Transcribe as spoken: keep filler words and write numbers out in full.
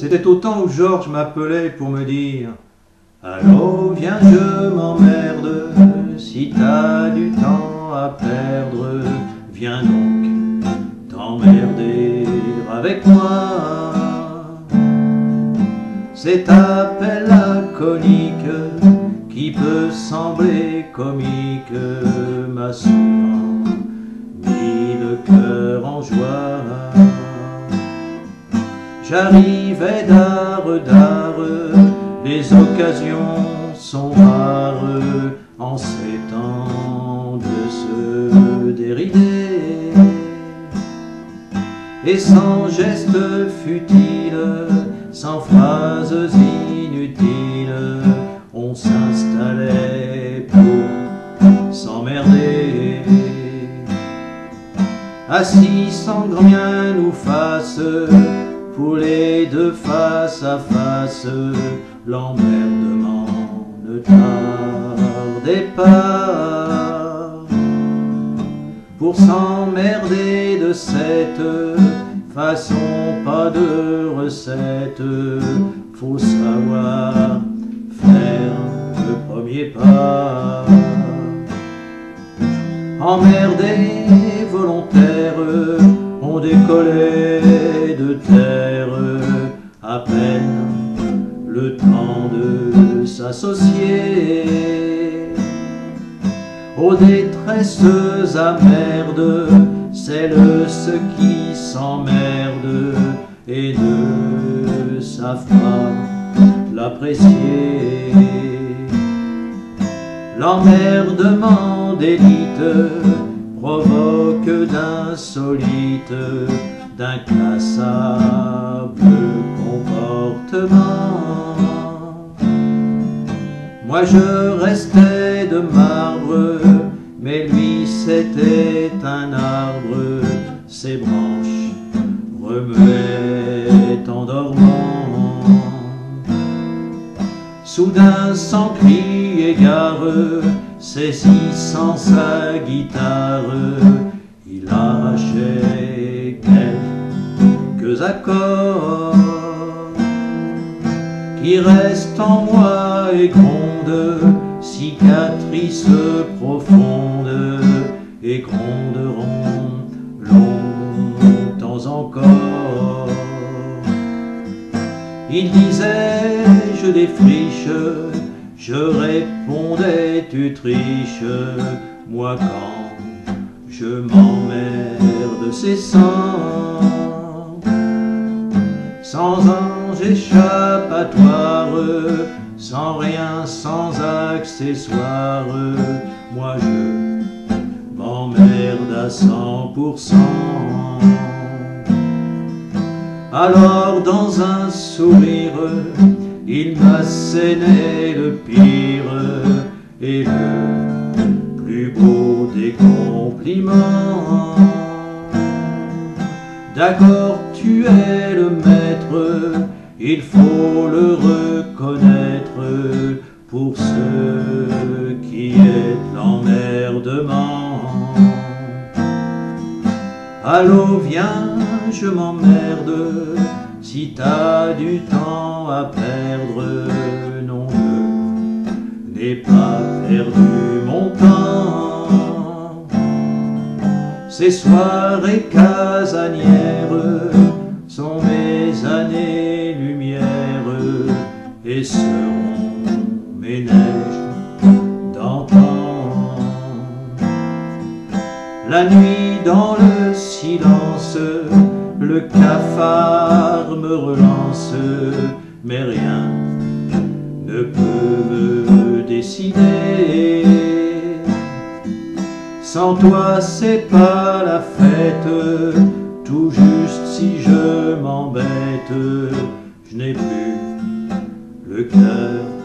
C'était au temps où Georges m'appelait pour me dire « Allô, viens, je m'emmerde, si t'as du temps à perdre, viens donc t'emmerder avec moi. » Cet appel laconique qui peut sembler comique m'a souvent mis le cœur en joie. J'arrivais d'art d'art, les occasions sont rares en ces temps de se dérider. Et sans geste futile, sans phrases inutiles, on s'installait pour s'emmerder. Assis sans grand bien nous fasse, pour les deux face à face, l'emmerdement ne tardait pas. Pour s'emmerder de cette façon, pas de recette, faut savoir faire le premier pas. Emmerdé volontaire, on décollait de terre, à peine le temps de s'associer aux détresses amerdes, celles ceux qui s'emmerdent et ne savent pas l'apprécier. L'emmerdement d'élite provoque d'insolites, d'inclassable comportement. Moi je restais de marbre, mais lui c'était un arbre, ses branches remuaient en dormant. Soudain sans cri et gare, saisissant sa guitare, il arrachait quelques accords qui restent en moi et grondent, cicatrices profondes, et gronderont longtemps encore. Il disait je défriche, je répondais tu triches, moi quand je m'emmerde c'est sans, sans ange échappatoire, sans rien, sans accessoire, moi je m'emmerde à cent pour cent. Alors dans un sourire, il m'assénait le pire et le plus beau des compliments. D'accord, tu es le maître, il faut le reconnaître, pour ce qui est de l'emmerdement. Allô, viens, je m'emmerde, si t'as du temps à perdre, non, je n'ai pas perdu mon temps. Ces soirées casanières sont mes années-lumière et seront mes neiges d'antan. La nuit dans le silence, le cafard me relance, mais rien ne peut me décider. Sans toi c'est pas la fête, tout juste si je m'embête, je n'ai plus le cœur